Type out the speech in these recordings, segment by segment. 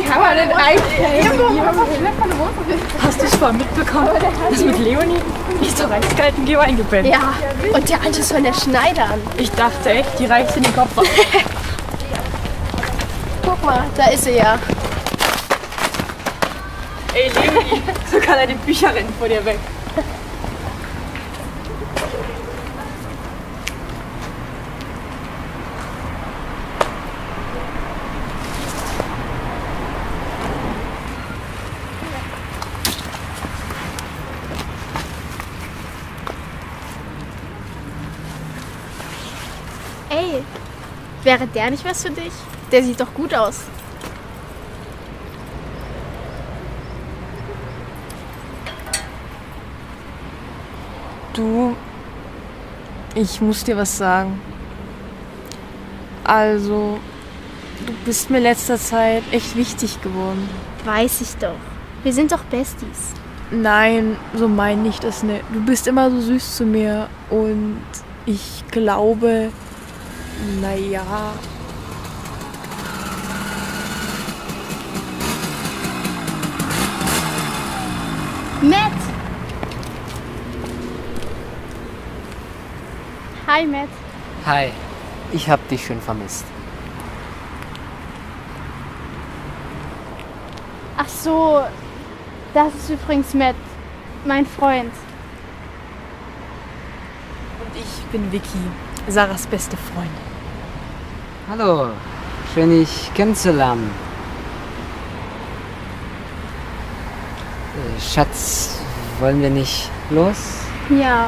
Wie kann man denn eigentlich Hast du es vorhin mitbekommen, dass mit Leonie nicht zur Reichskaltengeber eingepennt? Ja, und der andere ist von der Schneidern. Ich dachte echt, die reißt in den Kopf ab. Guck mal, da ist sie ja. Ey Leonie, so kann er die Bücher rennen vor dir weg. Ey, wäre der nicht was für dich? Der sieht doch gut aus. Du, ich muss dir was sagen. Also, du bist mir in letzter Zeit echt wichtig geworden. Weiß ich doch. Wir sind doch Besties. Nein, so meine ich das nicht. Du bist immer so süß zu mir und ich glaube, naja. Matt! Hi, Matt. Hi, ich hab dich schon vermisst. Ach so, das ist übrigens Matt, mein Freund. Und ich bin Vicky, Sarahs beste Freundin. Hallo, schön dich kennenzulernen. Schatz, wollen wir nicht los? Ja.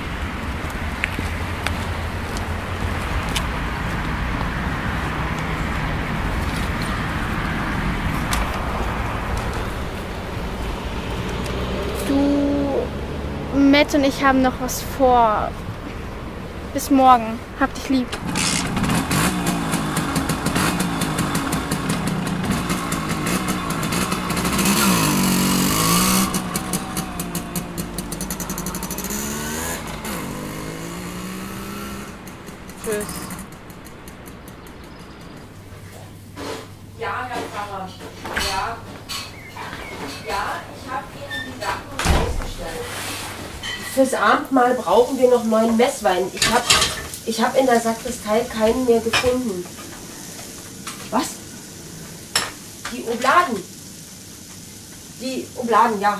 Matt und ich haben noch was vor. Bis morgen. Hab dich lieb. Tschüss. Ja, Herr Pfarrer. Ja. Ja, ich habe Ihnen die Sachen ausgestellt. Fürs Abendmahl brauchen wir noch 9 Messwein. Ich hab in der Sakristei keinen mehr gefunden. Was? Die Obladen. Die Obladen, ja.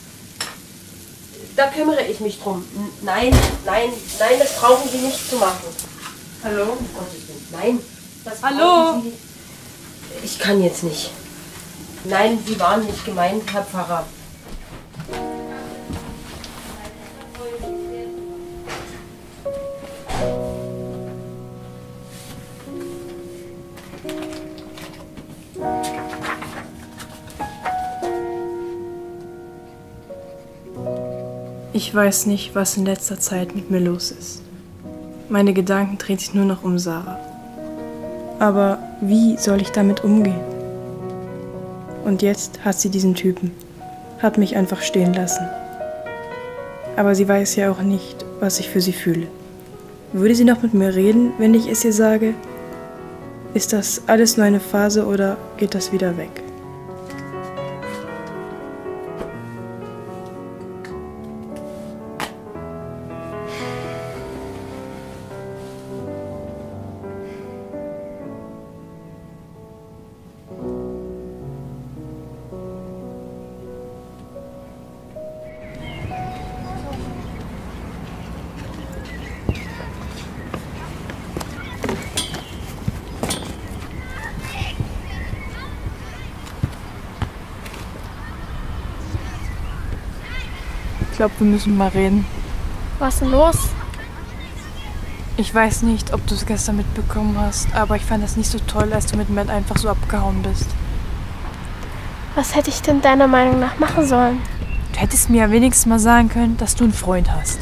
Da kümmere ich mich drum. Nein, das brauchen Sie nicht zu machen. Hallo? Um Gottes Willen. Nein, das Hallo? brauchen Sie. Ich kann jetzt nicht. Nein, Sie waren nicht gemeint, Herr Pfarrer. Ich weiß nicht, was in letzter Zeit mit mir los ist. Meine Gedanken drehen sich nur noch um Sarah. Aber wie soll ich damit umgehen? Und jetzt hat sie diesen Typen, hat mich einfach stehen lassen. Aber sie weiß ja auch nicht, was ich für sie fühle. Würde sie noch mit mir reden, wenn ich es ihr sage? Ist das alles nur eine Phase oder geht das wieder weg? Ich glaube, wir müssen mal reden. Was ist denn los? Ich weiß nicht, ob du es gestern mitbekommen hast, aber ich fand das nicht so toll, als du mit Matt einfach so abgehauen bist. Was hätte ich denn deiner Meinung nach machen sollen? Du hättest mir ja wenigstens mal sagen können, dass du einen Freund hast.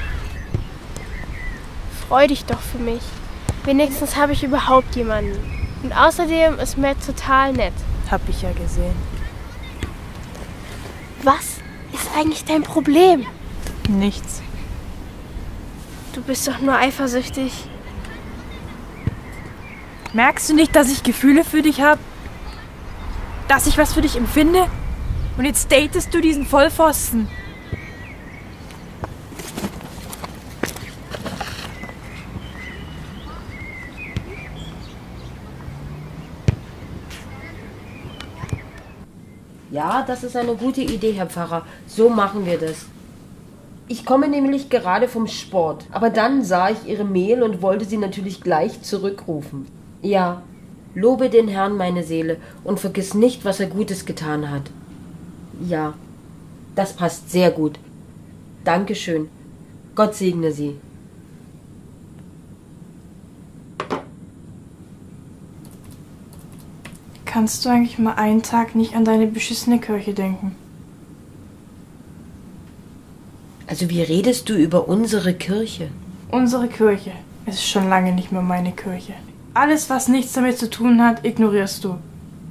Freu dich doch für mich. Wenigstens habe ich überhaupt jemanden. Und außerdem ist Matt total nett. Hab ich ja gesehen. Was ist eigentlich dein Problem? Nichts. Du bist doch nur eifersüchtig. Merkst du nicht, dass ich Gefühle für dich habe? dass ich was für dich empfinde? Und jetzt datest du diesen Vollpfosten. Ja, das ist eine gute Idee, Herr Pfarrer. So machen wir das. Ich komme nämlich gerade vom Sport. Aber dann sah ich Ihre Mail und wollte Sie natürlich gleich zurückrufen. Ja, lobe den Herrn, meine Seele, und vergiss nicht, was er Gutes getan hat. Ja, das passt sehr gut. Dankeschön. Gott segne Sie. Kannst du eigentlich mal einen Tag nicht an deine beschissene Kirche denken? Also wie redest du über unsere Kirche? Unsere Kirche ist schon lange nicht mehr meine Kirche. Alles, was nichts damit zu tun hat, ignorierst du.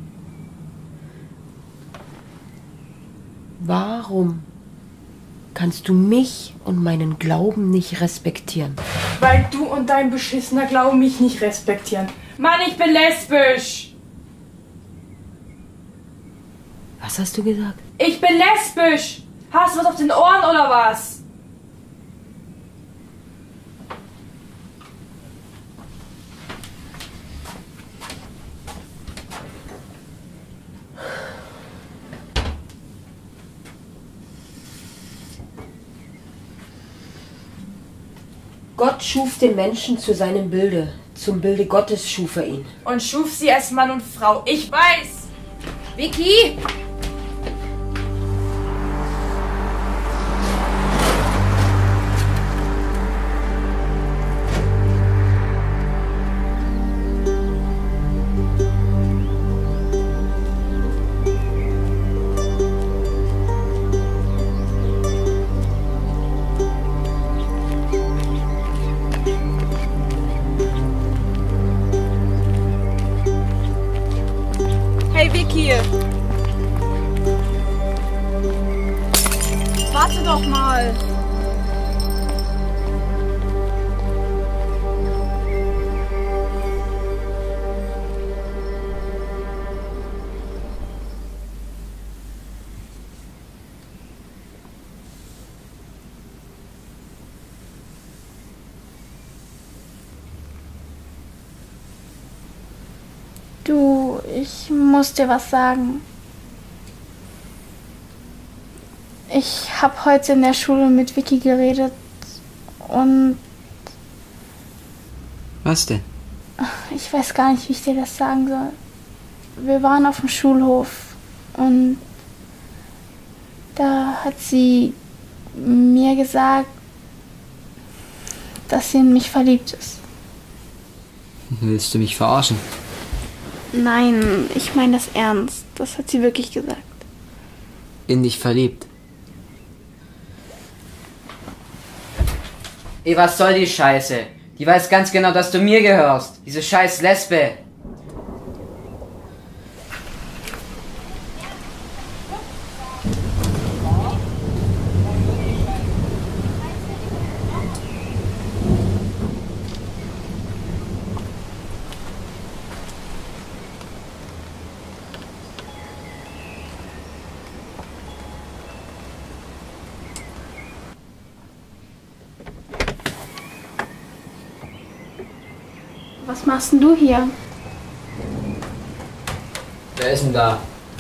Warum kannst du mich und meinen Glauben nicht respektieren? Weil du und dein beschissener Glaube mich nicht respektieren. Mann, ich bin lesbisch! Was hast du gesagt? Ich bin lesbisch! Hast du was auf den Ohren oder was? Gott schuf den Menschen zu seinem Bilde. Zum Bilde Gottes schuf er ihn. Und schuf sie als Mann und Frau. Ich weiß! Vicky! Hey Vicky! Warte doch mal! Du, ich muss dir was sagen. Ich habe heute in der Schule mit Vicky geredet und... Was denn? Ich weiß gar nicht, wie ich dir das sagen soll. Wir waren auf dem Schulhof und da hat sie mir gesagt, dass sie in mich verliebt ist. Willst du mich verarschen? Nein, ich meine das ernst. Das hat sie wirklich gesagt. In dich verliebt? Ey, was soll die Scheiße? Die weiß ganz genau, dass du mir gehörst. Diese scheiß Lesbe. Was machst denn du hier? Wer ist denn da?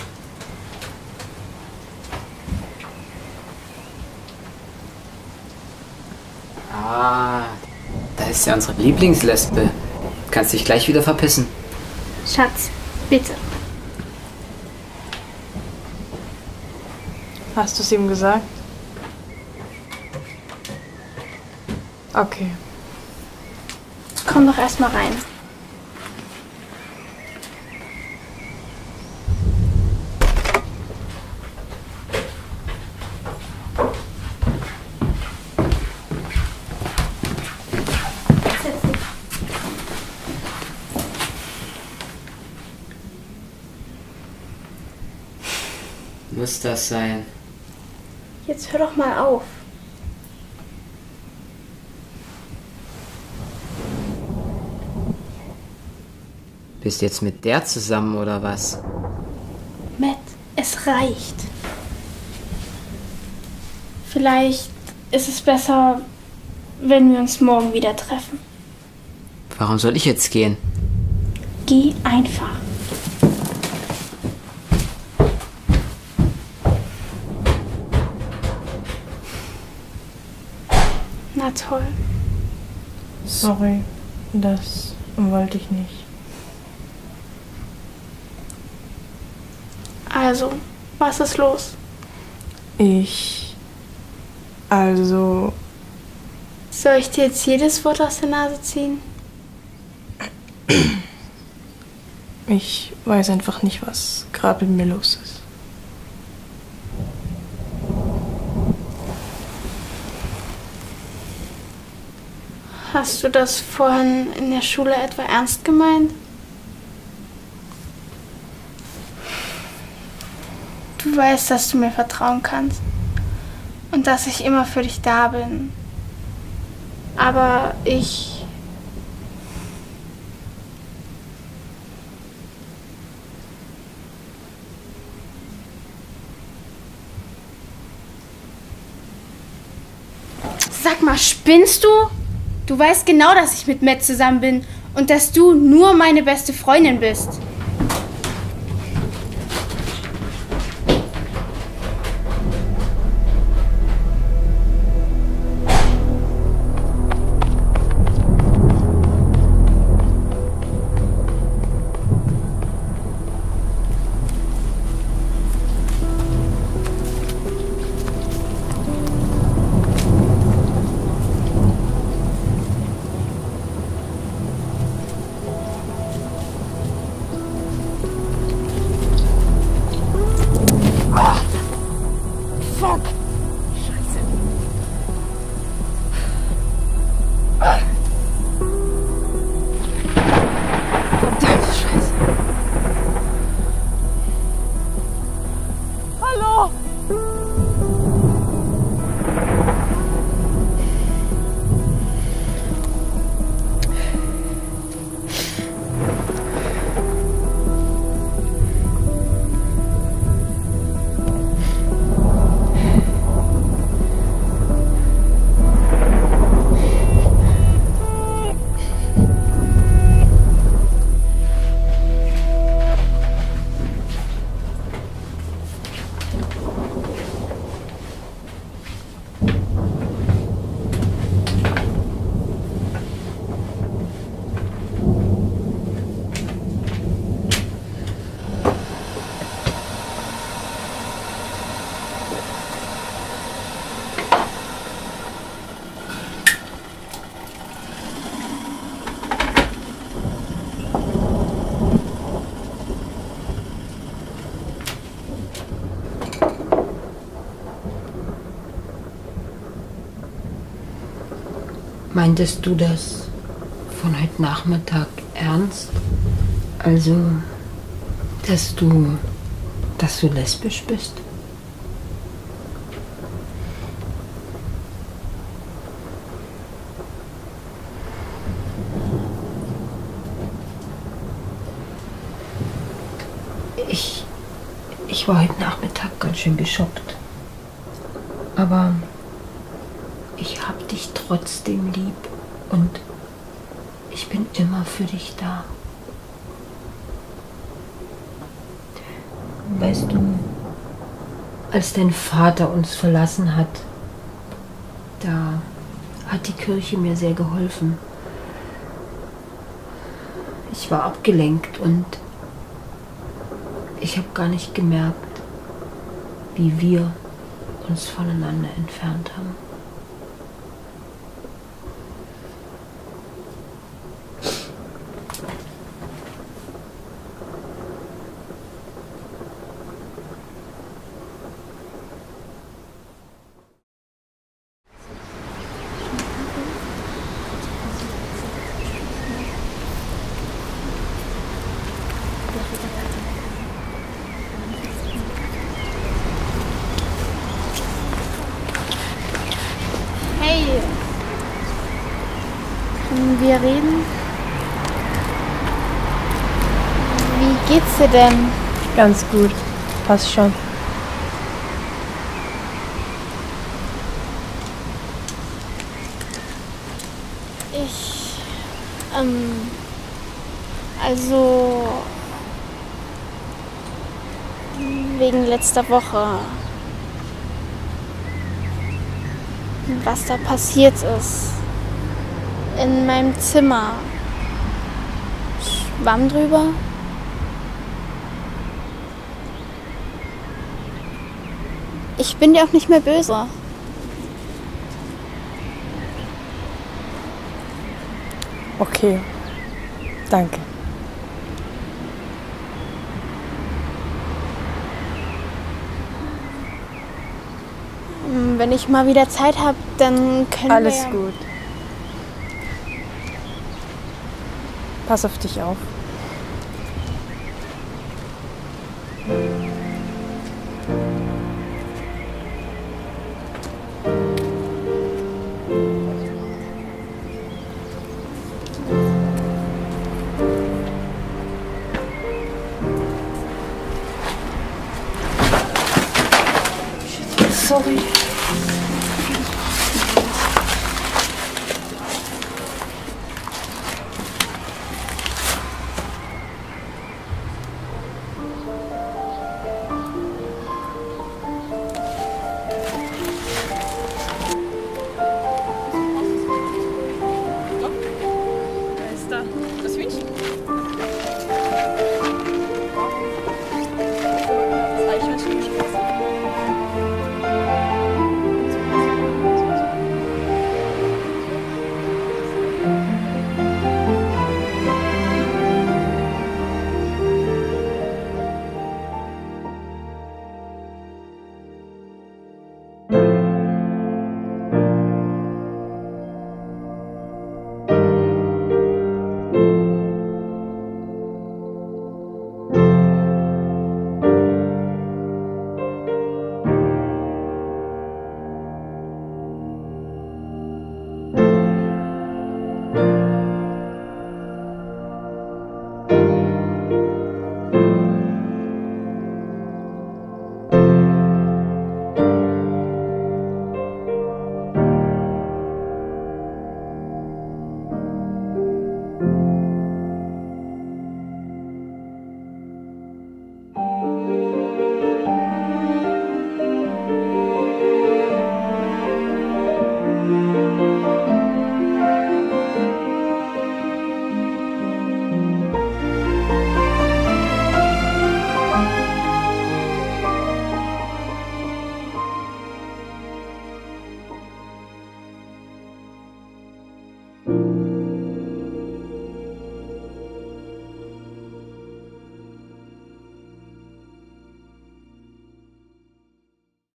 Ah, da ist ja unsere Lieblingslesbe. Kannst dich gleich wieder verpissen. Schatz, bitte. Hast du es ihm gesagt? Okay. Komm doch erst mal rein. Setz dich. Muss das sein? Jetzt hör doch mal auf. Bist jetzt mit der zusammen oder was? Matt, es reicht. Vielleicht ist es besser, wenn wir uns morgen wieder treffen. Warum soll ich jetzt gehen? Geh einfach. Na toll. Sorry, das wollte ich nicht. Also, was ist los? Soll ich dir jetzt jedes Wort aus der Nase ziehen? Ich weiß einfach nicht, was gerade mit mir los ist. Hast du das vorhin in der Schule etwa ernst gemeint? Du weißt, dass du mir vertrauen kannst und dass ich immer für dich da bin. Aber ich... Sag mal, spinnst du? Du weißt genau, dass ich mit Matt zusammen bin und dass du nur meine beste Freundin bist. Meintest du das von heute Nachmittag ernst? Also, dass du lesbisch bist? Ich war heute Nachmittag ganz schön geschockt. Aber ich hab dich trotzdem lieb und ich bin immer für dich da. Weißt du, als dein Vater uns verlassen hat, da hat die Kirche mir sehr geholfen. Ich war abgelenkt und ich habe gar nicht gemerkt, wie wir uns voneinander entfernt haben. Hey, können wir reden? Wie geht's dir denn? Ganz gut. passt schon. Also wegen letzter Woche. Was da passiert ist. In meinem Zimmer. Schwamm drüber. Ich bin dir auch nicht mehr böse. Okay. Danke. Wenn ich mal wieder Zeit habe, dann können Alles wir ja... gut. Pass auf dich auf. Sorry.